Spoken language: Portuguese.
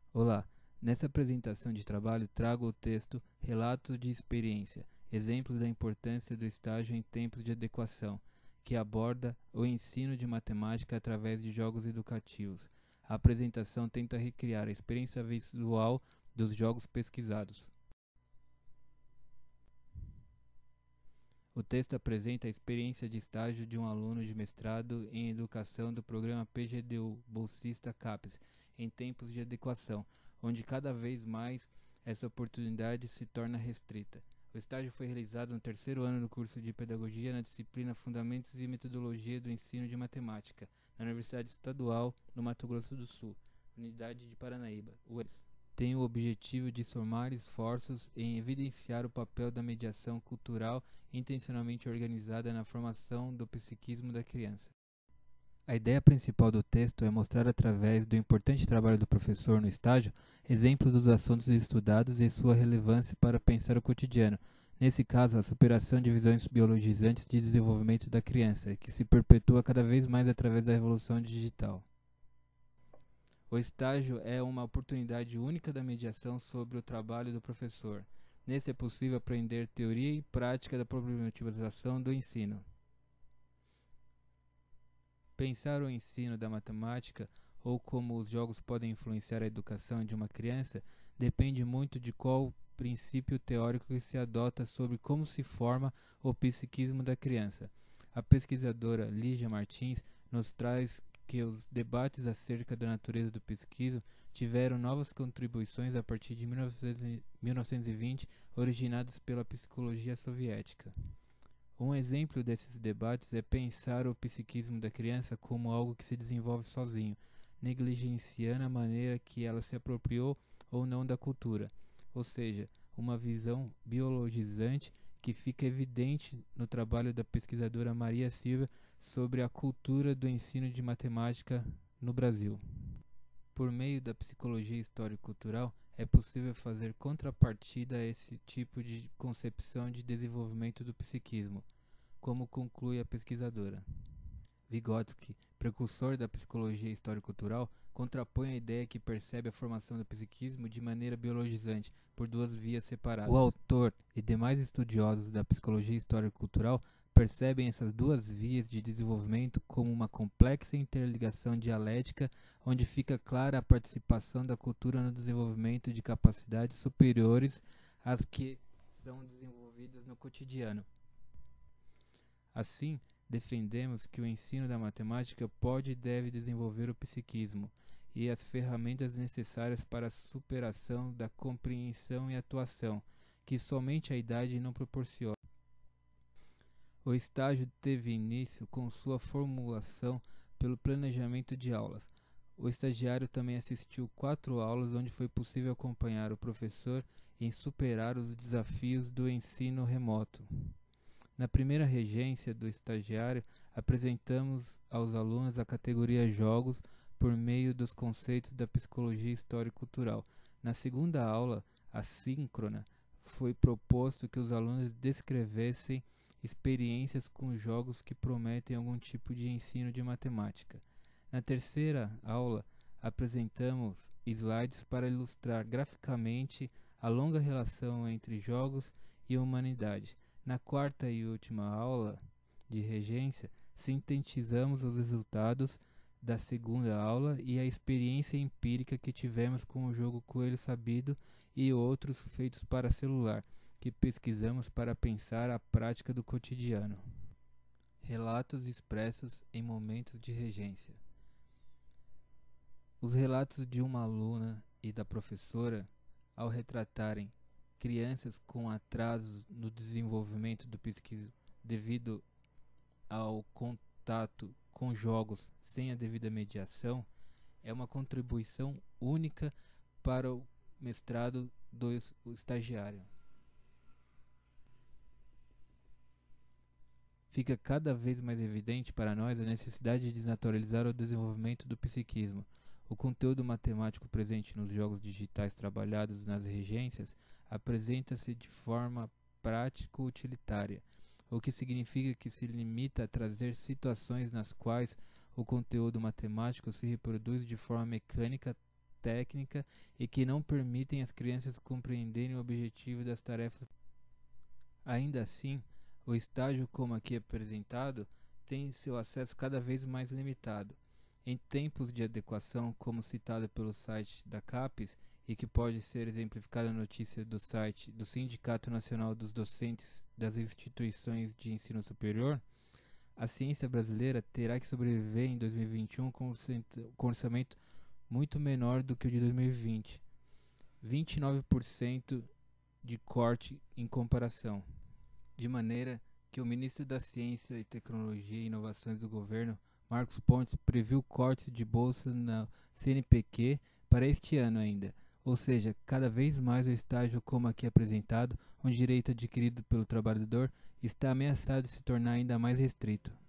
Olá, nessa apresentação de trabalho trago o texto Relatos de Experiência, exemplos da importância do estágio em tempos de adequação, que aborda o ensino de matemática através de jogos educativos. A apresentação tenta recriar a experiência visual dos jogos pesquisados. O texto apresenta a experiência de estágio de um aluno de mestrado em educação do programa PGDU, bolsista CAPES, em tempos de adequação, onde cada vez mais essa oportunidade se torna restrita. O estágio foi realizado no terceiro ano do curso de Pedagogia na disciplina Fundamentos e Metodologia do Ensino de Matemática, na Universidade Estadual no Mato Grosso do Sul, Unidade de Paranaíba, UES. Tem o objetivo de somar esforços em evidenciar o papel da mediação cultural intencionalmente organizada na formação do psiquismo da criança. A ideia principal do texto é mostrar, através do importante trabalho do professor no estágio, exemplos dos assuntos estudados e sua relevância para pensar o cotidiano. Nesse caso, a superação de visões biologizantes de desenvolvimento da criança, que se perpetua cada vez mais através da revolução digital. O estágio é uma oportunidade única da mediação sobre o trabalho do professor. Nesse é possível aprender teoria e prática da problematização do ensino. Pensar o ensino da matemática ou como os jogos podem influenciar a educação de uma criança depende muito de qual princípio teórico que se adota sobre como se forma o psiquismo da criança. A pesquisadora Lígia Martins nos traz que os debates acerca da natureza do psiquismo tiveram novas contribuições a partir de 1920, originadas pela psicologia soviética. Um exemplo desses debates é pensar o psiquismo da criança como algo que se desenvolve sozinho, negligenciando a maneira que ela se apropriou ou não da cultura, ou seja, uma visão biologizante que fica evidente no trabalho da pesquisadora Maria Silva sobre a cultura do ensino de matemática no Brasil. Por meio da psicologia histórico-cultural, é possível fazer contrapartida a esse tipo de concepção de desenvolvimento do psiquismo, como conclui a pesquisadora. Vygotsky, precursor da psicologia histórico-cultural, contrapõe a ideia que percebe a formação do psiquismo de maneira biologizante, por duas vias separadas. O autor e demais estudiosos da psicologia histórico-cultural percebem essas duas vias de desenvolvimento como uma complexa interligação dialética, onde fica clara a participação da cultura no desenvolvimento de capacidades superiores às que são desenvolvidas no cotidiano. Assim, defendemos que o ensino da matemática pode e deve desenvolver o psiquismo e as ferramentas necessárias para a superação da compreensão e atuação, que somente a idade não proporciona. O estágio teve início com sua formulação pelo planejamento de aulas. O estagiário também assistiu 4 aulas onde foi possível acompanhar o professor em superar os desafios do ensino remoto. Na primeira regência do estagiário, apresentamos aos alunos a categoria Jogos por meio dos conceitos da psicologia histórico-cultural. Na segunda aula, assíncrona, foi proposto que os alunos descrevessem experiências com jogos que prometem algum tipo de ensino de matemática. Na terceira aula, apresentamos slides para ilustrar graficamente a longa relação entre jogos e humanidade. Na quarta e última aula de regência, sintetizamos os resultados da segunda aula e a experiência empírica que tivemos com o jogo Coelho Sabido e outros feitos para celular, que pesquisamos para pensar a prática do cotidiano. Relatos expressos em momentos de regência. Os relatos de uma aluna e da professora, ao retratarem crianças com atrasos no desenvolvimento do psiquismo devido ao contato com jogos sem a devida mediação, é uma contribuição única para o mestrado do estagiário. Fica cada vez mais evidente para nós a necessidade de desnaturalizar o desenvolvimento do psiquismo. O conteúdo matemático presente nos jogos digitais trabalhados nas regências apresenta-se de forma prático-utilitária, o que significa que se limita a trazer situações nas quais o conteúdo matemático se reproduz de forma mecânica, técnica e que não permitem às crianças compreenderem o objetivo das tarefas. Ainda assim, o estágio como aqui apresentado tem seu acesso cada vez mais limitado. Em tempos de adequação, como citado pelo site da CAPES, e que pode ser exemplificado na notícia do site do Sindicato Nacional dos Docentes das Instituições de Ensino Superior, a ciência brasileira terá que sobreviver em 2021 com orçamento muito menor do que o de 2020, 29% de corte em comparação, de maneira que o ministro da Ciência e Tecnologia e Inovações do governo, Marcos Pontes, previu cortes de bolsa na CNPq para este ano ainda, ou seja, cada vez mais o estágio como aqui apresentado, um direito adquirido pelo trabalhador, está ameaçado de se tornar ainda mais restrito.